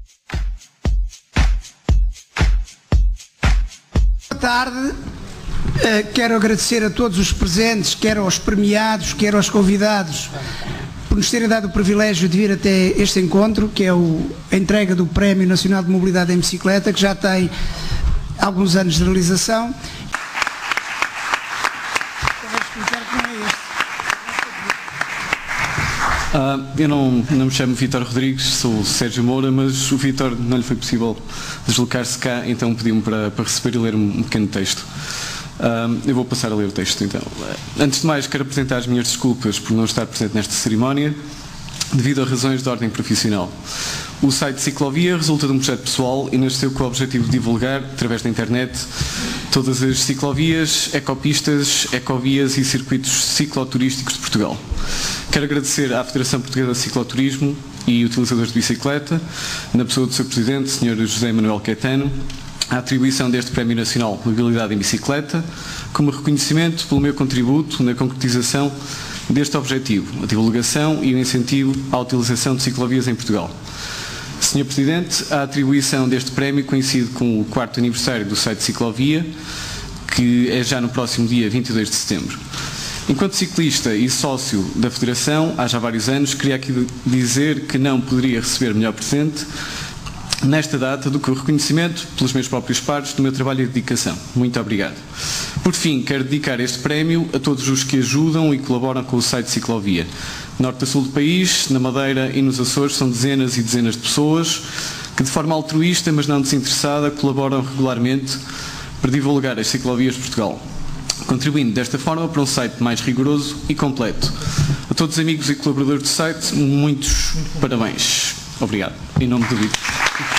Boa tarde. Quero agradecer a todos os presentes, quer aos premiados, quer aos convidados, por nos terem dado o privilégio de vir até este encontro, que é a entrega do Prémio Nacional de Mobilidade em Bicicleta, que já tem alguns anos de realização. Eu não me chamo Vítor Rodrigues, sou Sérgio Moura, mas o Vítor não lhe foi possível deslocar-se cá, então pediu-me para receber e ler um pequeno texto. Eu vou passar a ler o texto então. Antes de mais, quero apresentar as minhas desculpas por não estar presente nesta cerimónia, devido a razões de ordem profissional. O site Ciclovia resulta de um projeto pessoal e nasceu com o objetivo de divulgar, através da internet, todas as ciclovias, ecopistas, ecovias e circuitos cicloturísticos de Portugal. Quero agradecer à Federação Portuguesa de Cicloturismo e utilizadores de bicicleta, na pessoa do seu Presidente, Sr. José Manuel Caetano, a atribuição deste Prémio Nacional de Mobilidade em Bicicleta, como reconhecimento pelo meu contributo na concretização deste objetivo, a divulgação e o incentivo à utilização de ciclovias em Portugal. Sr. Presidente, a atribuição deste prémio coincide com o 4º aniversário do site Ciclovia, que é já no próximo dia 22 de setembro. Enquanto ciclista e sócio da Federação, há já vários anos, queria aqui dizer que não poderia receber melhor presente nesta data do que o reconhecimento pelos meus próprios pares do meu trabalho e dedicação. Muito obrigado. Por fim, quero dedicar este prémio a todos os que ajudam e colaboram com o site Ciclovia. Norte a sul do país, na Madeira e nos Açores, são dezenas e dezenas de pessoas que, de forma altruísta, mas não desinteressada, colaboram regularmente para divulgar as ciclovias de Portugal, contribuindo desta forma para um site mais rigoroso e completo. A todos os amigos e colaboradores do site, muitos parabéns. Obrigado. Em nome do Vítor.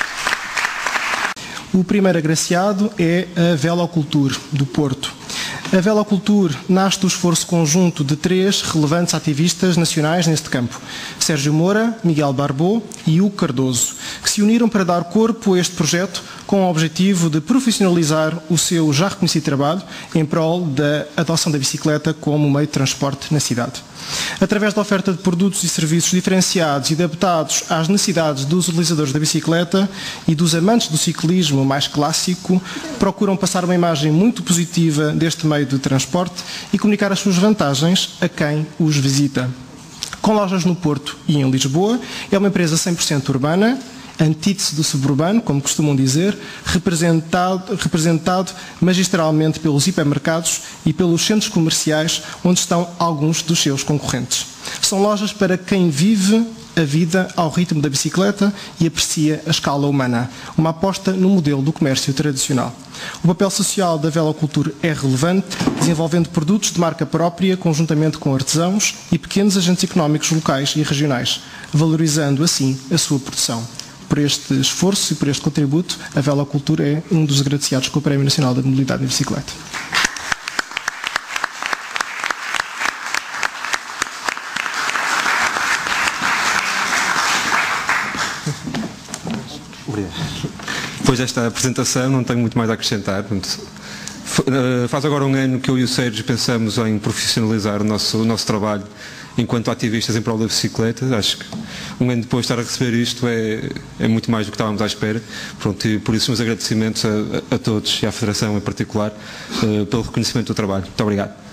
O primeiro agraciado é a Veloculture, do Porto. A Veloculture nasce do esforço conjunto de 3 relevantes ativistas nacionais neste campo: Sérgio Moura, Miguel Barbot e Hugo Cardoso, que se uniram para dar corpo a este projeto com o objetivo de profissionalizar o seu já reconhecido trabalho em prol da adoção da bicicleta como meio de transporte na cidade. Através da oferta de produtos e serviços diferenciados e adaptados às necessidades dos utilizadores da bicicleta e dos amantes do ciclismo mais clássico, procuram passar uma imagem muito positiva deste meio de transporte e comunicar as suas vantagens a quem os visita. Com lojas no Porto e em Lisboa, é uma empresa 100% urbana, antítese do suburbano, como costumam dizer, representado magistralmente pelos hipermercados e pelos centros comerciais, onde estão alguns dos seus concorrentes. São lojas para quem vive a vida ao ritmo da bicicleta e aprecia a escala humana, uma aposta no modelo do comércio tradicional. O papel social da Veloculture é relevante, desenvolvendo produtos de marca própria conjuntamente com artesãos e pequenos agentes económicos locais e regionais, valorizando assim a sua produção. Por este esforço e por este contributo, a Veloculture é um dos agraciados com o Prémio Nacional da Mobilidade em Bicicleta. Obrigado. Depois desta apresentação, não tenho muito mais a acrescentar. Faz agora um ano que eu e o Sérgio pensamos em profissionalizar o nosso trabalho enquanto ativistas em prol da bicicleta. Acho que um ano depois de estar a receber isto é muito mais do que estávamos à espera. Pronto, e por isso meus agradecimentos a todos e à Federação em particular pelo reconhecimento do trabalho. Muito obrigado.